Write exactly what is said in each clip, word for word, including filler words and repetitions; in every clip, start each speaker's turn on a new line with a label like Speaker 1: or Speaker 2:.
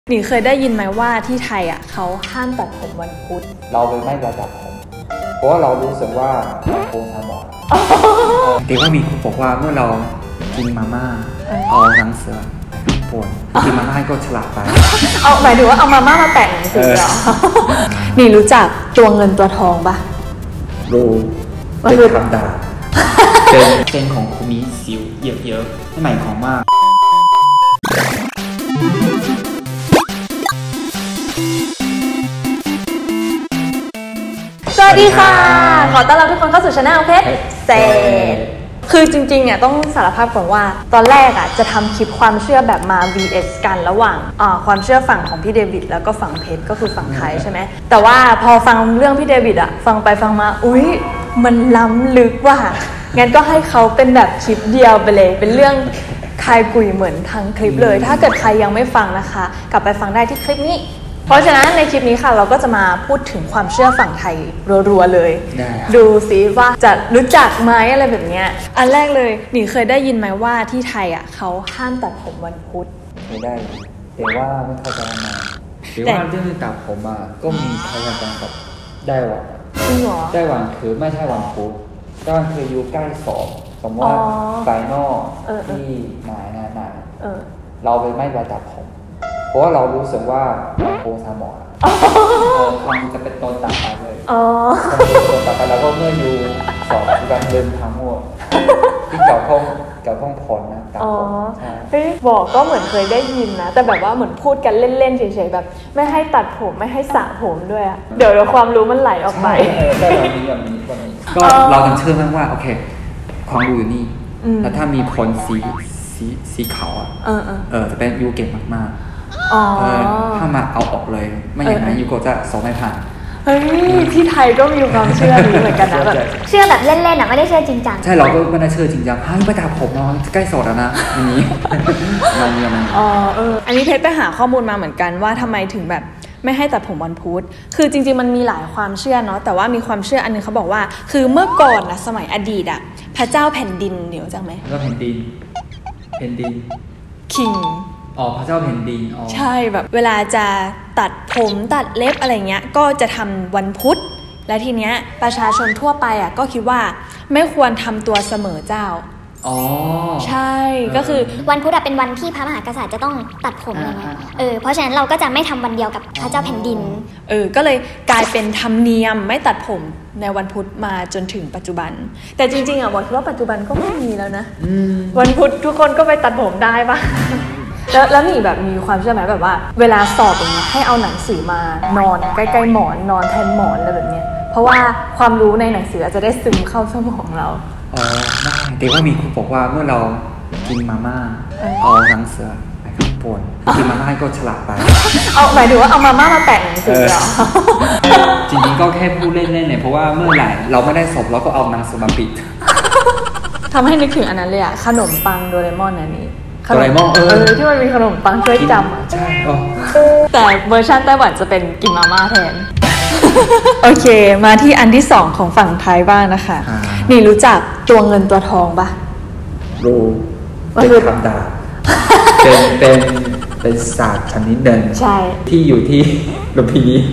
Speaker 1: หนิงเคยได้ยินไหมว่าที่ไทยอ่ะเขาห้ามตัดผมวันพุธ
Speaker 2: เราเลยไม่ตัดผมเพราะว่าเรารู้สึกว่าโกงทำหมดแต่ว่ามีคนบอกว่าเมื่อเรากินมาม่าเอาหนังเสือปวดกินมาม่าก็ฉลาดไป
Speaker 1: เอาหมายถึงว่าเอามาม่ามาแปะหนังสือเหรอหนิงรู้จักตัวเงินตัวทองปะ
Speaker 2: รู้เป็นคำด่าเป็นเป็นของคุณมีสิวเยอะๆไม่หมายความว่า
Speaker 1: สวัสดีค่ะขอต้อนรับทุกคนเข้าสู่ช่องเพชรเศษคือจริงๆเนี่ยต้องสารภาพก่อนว่าตอนแรกอ่ะจะทำคลิปความเชื่อแบบมา วี เอส กันระหว่างความเชื่อฝั่งของพี่เดวิดแล้วก็ฝั่งเพชรก็คือฝั่งไทยใช่ไหมแต่ว่าพอฟังเรื่องพี่เดวิดอ่ะฟังไปฟังมาอุ๊ยมันล้ำลึกว่ะงั้นก็ให้เขาเป็นแบบคลิปเดียวไปเลยเป็นเรื่องคายกุยเหมือนทั้งคลิปเลยถ้าเกิดใครยังไม่ฟังนะคะกลับไปฟังได้ที่คลิปนี้เพราะฉะนั้นในคลิปนี้ค่ะเราก็จะมาพูดถึงความเชื่อฝั่งไทยรัวๆเลยดูซิว่าจะรู้จักไหมอะไรแบบเนี้ยอันแรกเลยหนิงเคยได้ยินไหมว่าที่ไทยอ่ะเขาห้ามตัดผมวันพุธ
Speaker 2: เคยได้แต่ว่าไม่เข้าใจมาแต่ว่าเรื่องตัดผมอ่ะก็มีใครกันกับได้วัน
Speaker 1: จริงเหรอ
Speaker 2: ได้วันคือไม่ใช่วันพุธได้วันคืออยู่ใกล้สอบสมมติว่าไฟนอลที่ไหนไหนเราเลยไม่ตัดผมเพราะว่าเรารู้สึกว่าโกงทำหมดมันจะเป็นต้นตัดไปเลยต้นตัดไปแล้วก็เมื่ออยู่สอบการเดินทางหมดที่เกี่ยวข้องเกี่ยวข้องผลนะตัดผม
Speaker 1: เฮ้ยบอกก็เหมือนเคยได้ยินนะแต่แบบว่าเหมือนพูดกันเล่นๆเฉยๆแบบไม่ให้ตัดผมไม่ให้สระผมด้วยอะเดี๋ยวความรู้มันไหลออกไป
Speaker 2: ได้แบบนี้แบบนี้แบบนี้ก็เราต้องเชื่อมั่นว่าโอเคความรู้อยู่นี่แล้วถ้ามีผลสีสีสีขาวอ่ะเออจะเป็นยูเก่งมากๆถ้ามาเอาออกเลยไม่อย่างนั้นยูโกจะสอบไม่ผ่าน
Speaker 1: เฮ้ยที่ไทยก็มีความเชื่อนี้เหมือนกันนะแบบ
Speaker 3: เชื่อแบบเล่นๆอ่ะไม่ได้เชื่อจริงจัง
Speaker 2: ใช่เราก็ไม่ได้เชื่อจริงจังให้ไปตัดผมเนาะใกล้สดแล้วนะอันนี้มาเยอะมัน
Speaker 1: อ๋อเอออันนี้เพชรไปหาข้อมูลมาเหมือนกันว่าทำไมถึงแบบไม่ให้ตัดผมวันพุธคือจริงๆมันมีหลายความเชื่อเนาะแต่ว่ามีความเชื่ออันนึงเขาบอกว่าคือเมื่อก่อนนะสมัยอดีตอ่ะพระเจ้าแผ่นดินเดี๋ยวจังไหม
Speaker 2: พระเจ้าแผ่นดินแผ่นดิน
Speaker 1: คิง
Speaker 2: อ๋อพระเจ้าแผ่นดินอ๋อ
Speaker 1: ใช่แบบเวลาจะตัดผมตัดเล็บอะไรเงี้ยก็จะทำวันพุธและทีเนี้ยประชาชนทั่วไปอ่ะก็คิดว่าไม่ควรทำตัวเสมอเจ้า
Speaker 2: อ๋อ
Speaker 1: ใช่ก็คือ
Speaker 3: วันพุธเป็นวันที่พระมหากษัตริย์จะต้องตัดผมอะไรเงี้ยเออเพราะฉะนั้นเราก็จะไม่ทำวันเดียวกับพระเจ้าแผ่นดิน
Speaker 1: เออก็เลยกลายเป็นธรรมเนียมไม่ตัดผมในวันพุธมาจนถึงปัจจุบันแต่จริงๆอ่ะบอกว่าปัจจุบันก็ไม่มีแล้วนะวันพุธทุกคนก็ไปตัดผมได้ปะแล้วแล้วมีแบบมีความเชื่อไหมแบบว่าเวลาสอบอย่างเงี้ยให้เอาหนังสือมานอนใกล้ๆหมอนนอนแทนหมอนอะไรแบบเนี้ยเพราะว่าความรู้ในหนังสือจะได้ซึมเข้าสมองเรา
Speaker 2: อ๋อได้แต่ว่ามีคนบอกว่าเมื่อเรากินมาม่าเอาหนังสือไปข้างบนกินมาม่าก็ฉลาดไป
Speaker 1: เอาหมายถึงว่าเอามาม่ามาแปะหนังสือเหรอ
Speaker 2: จริงๆก็แค่พูดเล่นๆเนี่ยเพราะว่าเมื่อไหร่เราไม่ได้สอบเราก็เอาหนังสือมาปิด
Speaker 1: ทำให้นึกถึงอันนั้นเลยอะขนมปังโดเรมอนอันนี้
Speaker 2: โดเรมอนเออ
Speaker 1: ที่มันมีขนมปังช่วยจำ
Speaker 2: ใช่
Speaker 1: แต่เวอร์ชันไต้หวันจะเป็นกินมาม่าแทนโอเคมาที่อันที่สองของฝั่งไทยบ้างนะคะนี่รู้จักตัวเงินตัวทองปะ
Speaker 2: รู้เป็นคำด่าเป็นเป็นเป็นศาสตร์ชนิดหนึ่งที่อยู่ที่ลุมพินี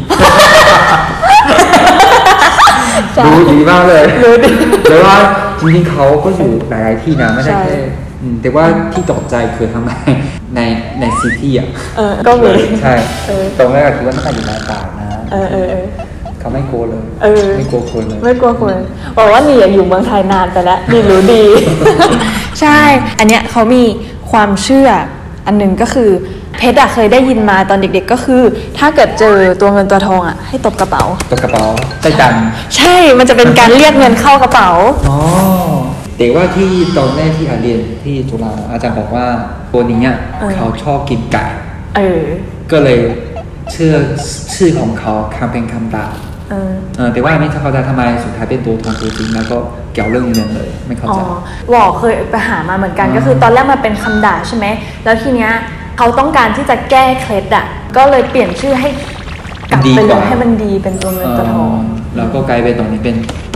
Speaker 2: รู้ดีมากเลย
Speaker 1: รู้ดี
Speaker 2: แต่ว่าจริงๆเขาก็อยู่หลายๆที่นะไม่ได้แค่แต่ว่าที่ตกใจคือทำไมในในซิตี้อ่ะ
Speaker 1: ก็มี
Speaker 2: ใช่ตรงแรกคือว่าน่าอยู่ในป่านะเขาไม่กลัวเลยไม่กลัวคนเลย
Speaker 1: ไม่กลัวคนบอกว่านี่อยู่เมืองไทยนานไปแล้วนี่รู้ดีใช่อันเนี้ยเขามีความเชื่ออันนึงก็คือเพชรเคยได้ยินมาตอนเด็กๆก็คือถ้าเกิดเจอตัวเงินตัวทองอ่ะให้ตบกระเป๋า
Speaker 2: ตบกระเป๋าใช่จัง
Speaker 1: ใช่มันจะเป็นการเรียกเงินเข้ากระเป๋า
Speaker 2: อ๋อแต่ว่าที่ตอนแรกที่อาเรียนที่จุฬาอาจารย์บอกว่าตัวนี้เนี่ยเขาชอบกินไก่
Speaker 1: เออ
Speaker 2: ก็เลยเชื่อชื่อของเขาคำเป็นคำด่าเออแต่ว่าไม่เข้าใจทำไมสุดท้ายเป็นตัวทองตัวจริงแล้วก็เกี่ยวเรื่องเงินเลยไม่เข้าใจ
Speaker 1: วอเคยไปหามาเหมือนกันก็คือตอนแรกมันเป็นคำด่าใช่ไหมแล้วทีเนี้ยเขาต้องการที่จะแก้เคล็ดอ่ะก็เลยเปลี่ยนชื่อให้กลับไปเลยให้มันดีเป็นตัวเงินตัวทอง
Speaker 2: แล้วก็กลายเป็นตรงนี้เป็น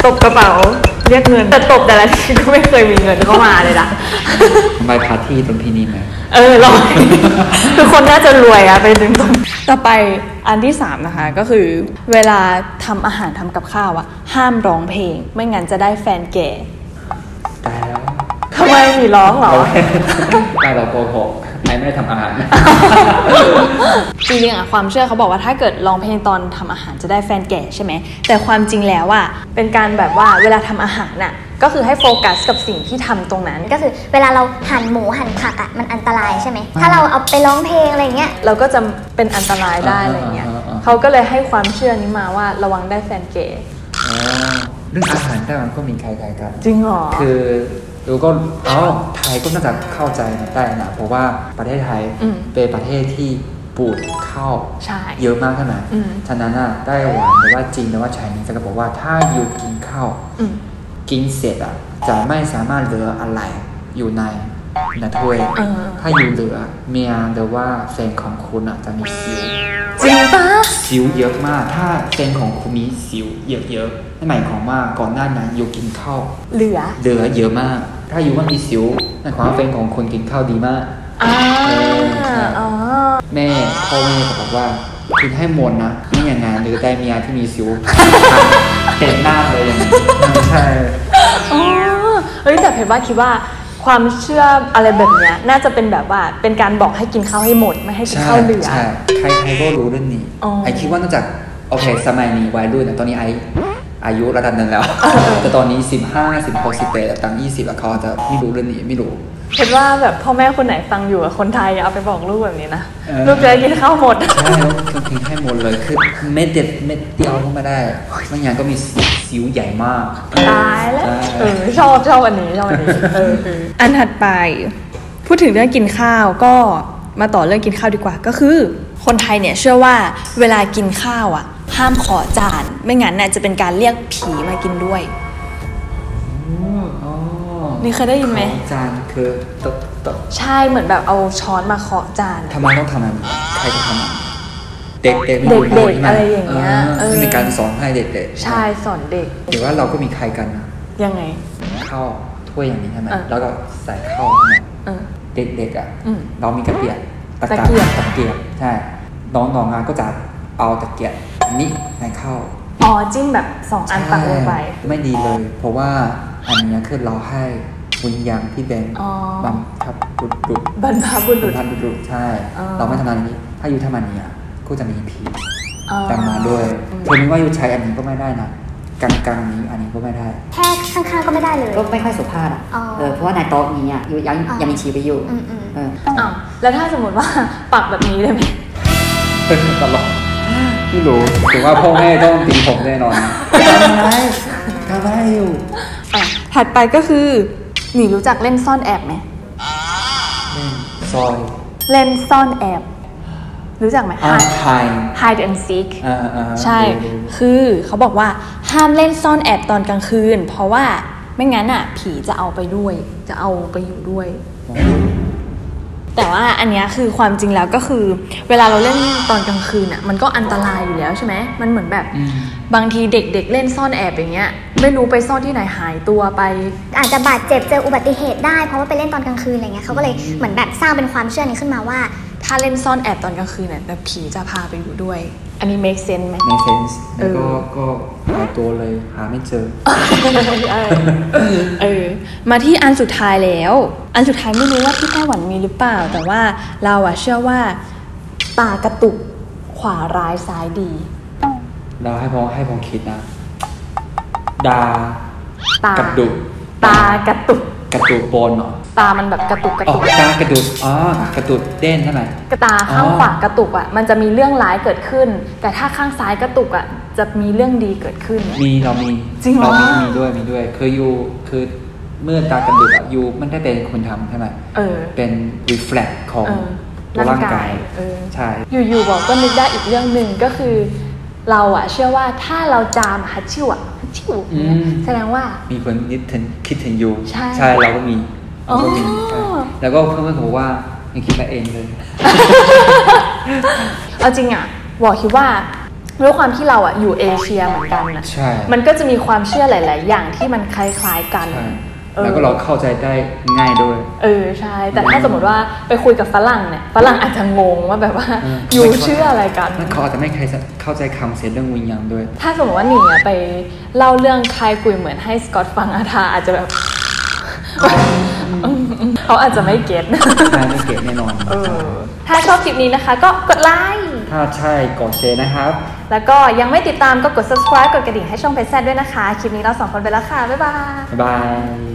Speaker 1: ตบกระเป๋าเรียกเงินแต่ตบแต่ละทีก็ไม่เคยมีเงินเข้ามาเลยนะ
Speaker 2: ทำไมพาร์ตี้ตรงที่นี่ไหม
Speaker 1: เออลอยคือคนน่าจะรวยอะไปดึงตรงต่อไปอันที่สามนะคะก็คือเวลาทำอาหารทำกับข้าวอะห้ามร้องเพลงไม่งั้นจะได้แฟนแก่
Speaker 2: ตายแล้ว
Speaker 1: ทำไมมีร้องเหรอ
Speaker 2: ตายเราโกหกไอ้ไม่ได้ทำอาหาร
Speaker 1: จริงๆอะความเชื่อเขาบอกว่าถ้าเกิดร้องเพลงตอนทำอาหารจะได้แฟนแก่ใช่ไหมแต่ความจริงแล้วอะเป็นการแบบว่าเวลาทำอาหารน่ะก็คือให้โฟกัสกับสิ่งที่ทำตรงนั้น
Speaker 3: ก็คือเวลาเราหั่นหมูหั่นผักอะมันอันตรายใช่ไหมถ้าเราเอาไปร้องเพลงอะไรเงี้ย
Speaker 1: เราก็จะเป็นอันตรายได้อะไรเงี้ยเขาก็เลยให้ความเชื่อนี้มาว่าระวังได้แฟนแก่
Speaker 2: เรื่องอาหารไต้หวันก็มีคล้ายๆกัน
Speaker 1: จริงเหรอ
Speaker 2: คือดูก็อ๋อไทยก็น่าจะเข้าใจได้นะเพราะว่าประเทศไทยเป็นประเทศที่ปลูกข้าวเยอะมากใช่ไหมฉะนั้นอ่ะไต้หวันหรือว่าจีนหรือว่าไชน่จะบอกว่าถ้าอยู่กินข้าวกินเสร็จอ่ะจะไม่สามารถเหลืออะไรอยู่ในในถ้วยถ้าอยู่เหลือเมียหรือว่าแฟนของคุณอ่ะจะมีสิว
Speaker 1: จริงปะ
Speaker 2: สิวเยอะมากถ้าแฟนของคุณมีสิวเยอะๆนั่นหมายความว่าก่อนหน้านั้นอยู่กินข้าว
Speaker 1: เหลือ
Speaker 2: เหลือเยอะมากถ้าอยู่ว่ามีสิวนั่นหมายความว่าแฟนของคุณกินข้าวดีมากแม่พ่อแม่บอกว่ากินให้หมดนะไม่อย่างงั้นหรือได้เมียที่มีสิวเต็มหน้าเลยอย่างนี้ใช่
Speaker 1: อ๋อเฮ้ยแต่เพชรว่าคิดว่าความเชื่ออะไรแบบเนี้ยน่าจะเป็นแบบว่าเป็นการบอกให้กินข้าวให้หมดไม่ให้กินข้าวเหลือ
Speaker 2: ใช่ใครๆก็รู้เรื่องนี้ไอคิดว่านอกจากโอเคสมัยนี้วัยรุ่นตอนนี้ไออายุระดับหนึ่งแล้วแต่ตอนนี้สิบห้า สิบหก สิบแปดตั้งยี่สิบแล้วเขาจะไม่รู้เรื่องนี้ไม่รู้
Speaker 1: เห็นว่าแบบพ่อแม่คนไหนฟังอยู่กับคนไทยเอาไปบอกลูกแบบนี้นะลูกจะกินข้าวหมด
Speaker 2: ใช่ลูกกินให้หมดเลยคือเม็ดเด็ดเม็ดเดียวก็ไม่ได้บางอย่างก็มีสิวใหญ่มาก
Speaker 1: ตายแล้วเออชอบชอบอันนี้ชอบอันนี้เอออันถัดไปพูดถึงเรื่องกินข้าวก็มาต่อเรื่องกินข้าวดีกว่าก็คือคนไทยเนี่ยเชื่อว่าเวลากินข้าวอ่ะห้ามขอจานไม่งั้นน่ะจะเป็นการเรียกผีมากินด้วยนี่เคยได้ยินไหม
Speaker 2: จานคือตบตบ
Speaker 1: ใช่เหมือนแบบเอาช้อนมาเคาะจาน
Speaker 2: ทำไมต้องทำแบบใครจะทำเด็กเด็ก
Speaker 1: เด็กเด็กอะไรอย่างเงี้ย
Speaker 2: มีการสอนให้เด็กเด็ก
Speaker 1: ใช่สอนเด็ก
Speaker 2: หรือว่าเราก็มีใครกัน
Speaker 1: ยังไง
Speaker 2: ข้าวถ้วยอย่างนี้ใช่ไหมแล้วก็ใส่ข้าวเนี่ยเด็กเด็กอ่ะเรามีกระเปียกตะเกียบตะเกียบใช่น้องน้องงานก็จะเอาตะเกียบนี้ในข้าว
Speaker 1: อ๋อจิ้มแบบสองอันตักลงไป
Speaker 2: ไม่ดีเลยเพราะว่าอันนี้คือเราให้วิญญาณที่เป็นบรรพบุรุษ
Speaker 1: บรรพบุรุษ
Speaker 2: บรรพบุรุษใช่เราไม่ทำอันนี้ถ้าอยู่ทำอันนี้ก็จะมีผีตามมาด้วยเธอคิดว่าอยู่ใช้อันนี้ก็ไม่ได้นะกลางๆนี้อันนี้ก็ไม่ได้
Speaker 3: แค่ข้างๆก็ไม่ได้เลย
Speaker 4: ก็ไม่ค่อยสุภาพอ่ะเออเพราะว่าในโต๊ะนี้อ่ะยังยังมีชีวิตอยู่
Speaker 1: เอออ้าวแล้วถ้าสมมติว่าปักแบบนี้ได้ไหม
Speaker 2: ตลอดไม่รู้ถึงว่าพ่อแม่ต้องตีผมแน่นอนทำไรทำไรอยู่
Speaker 1: ถัดไปก็คือหนีรู้จักเล่นซ่อนแอบไหม
Speaker 2: เล่นซ่อน
Speaker 1: เล่นซ่อนแอบรู้จักไหม
Speaker 2: hide
Speaker 1: hide and seek ใช่คือเขาบอกว่าห้ามเล่นซ่อนแอบตอนกลางคืนเพราะว่าไม่งั้นอ่ะผีจะเอาไปด้วยจะเอาไปอยู่ด้วยแต่ว่าอันนี้คือความจริงแล้วก็คือเวลาเราเล่นตอนกลางคืนอ่ะมันก็อันตรายอยู่แล้วใช่ไหมมันเหมือนแบบบางทีเด็กๆเล่นซ่อนแอบอย่างเงี้ยไม่รู้ไปซ่อนที่ไหนหายตัวไป
Speaker 3: อาจจะบาดเจ็บเจออุบัติเหตุได้เพราะว่าไปเล่นตอนกลางคืนอะไรเงี้ยเขาก็เลยเหมือนแบบสร้างเป็นความเชื่อนี้ขึ้นมาว่า
Speaker 1: ถ้าเล่นซ่อนแอบตอนกลางคืนเนี่ยแบบผีจะพาไปอยู่ด้วยอันนี้ make sense ไหม
Speaker 2: make sense แล้วก็ก็หายตัวเลยหาไม่เจอ
Speaker 1: เออมาที่อันสุดท้ายแล้วอันสุดท้ายไม่รู้ว่าที่ไต้หวันมีหรือเปล่าแต่ว่าเราอะเชื่อว่าตากระตุกขวาร้ายซ้ายดี
Speaker 2: เราให้พองให้พองคิดนะดาตากระดุก
Speaker 1: ตากระตุก
Speaker 2: กระตุกบนเหรอ
Speaker 1: ตามันแบบกระตุกกระตุก
Speaker 2: ตากระตุกอ๋อกระตุกเด่นใช่ไหม
Speaker 1: กระตาข้างขวากระตุกอ่ะมันจะมีเรื่องร้ายเกิดขึ้นแต่ถ้าข้างซ้ายกระตุกอ่ะจะมีเรื่องดีเกิดขึ้น
Speaker 2: มีเรามี
Speaker 1: จริงเหรอ
Speaker 2: เรามีมีด้วยมีด้วยคือยูคือเมื่อตากระตุกอ่ะยูมันได้เป็นคนทำใช่ไหมเออเป็น reflect ของตัวร่างกายใช่
Speaker 1: อยู่ๆบอกก็นึกได้อีกเรื่องหนึ่งก็คือเราอะเชื่อว่าถ้าเราจามฮัตชิวอะฮัตชิวแสดงว่า
Speaker 2: มีคนคิดถึงคิดถึงยูใช่ใช่เราก็มีเราก็มีแล้วก็เพื่อนๆบอกว่ายังคิดมาเองเลย
Speaker 1: เอาจริงอะบอกคิดว่าด้วยความที่เราอ่ะอยู่เอเชียเหมือนกันนะมันก็จะมีความเชื่อหลายๆอย่างที่มันคล้ายๆกัน
Speaker 2: แล้วก็เราเข้าใจได้ง่ายด้วย
Speaker 1: เออใช่แต่ถ้าสมมติว่าไปคุยกับฝรั่งเนี่ยฝรั่งอาจจะงงว่าแบบว่าอยู่เชื่ออะไรกัน
Speaker 2: เขาอาจจะไม่เข้าใจคำเสียเรื่องวิญญาณด้วย
Speaker 1: ถ้าสมมติว่าหนิงไปเล่าเรื่องคายกุยเหมือนให้สกอตฟังอาทาอาจจะแบบเขาอาจจะไม่เก็ต
Speaker 2: ใช่ไม่เก็ตแน่นอน
Speaker 1: ถ้าชอบคลิปนี้นะคะก็กดไลค์
Speaker 2: ถ้าใช่กดแชร์นะครับ
Speaker 1: แล้วก็ยังไม่ติดตามก็กด subscribe กดกระดิ่งให้ช่องเพจแซดด้วยนะคะคลิปนี้เราสองคนไปแล้วค่ะบ๊ายบาย
Speaker 2: บ๊ายบาย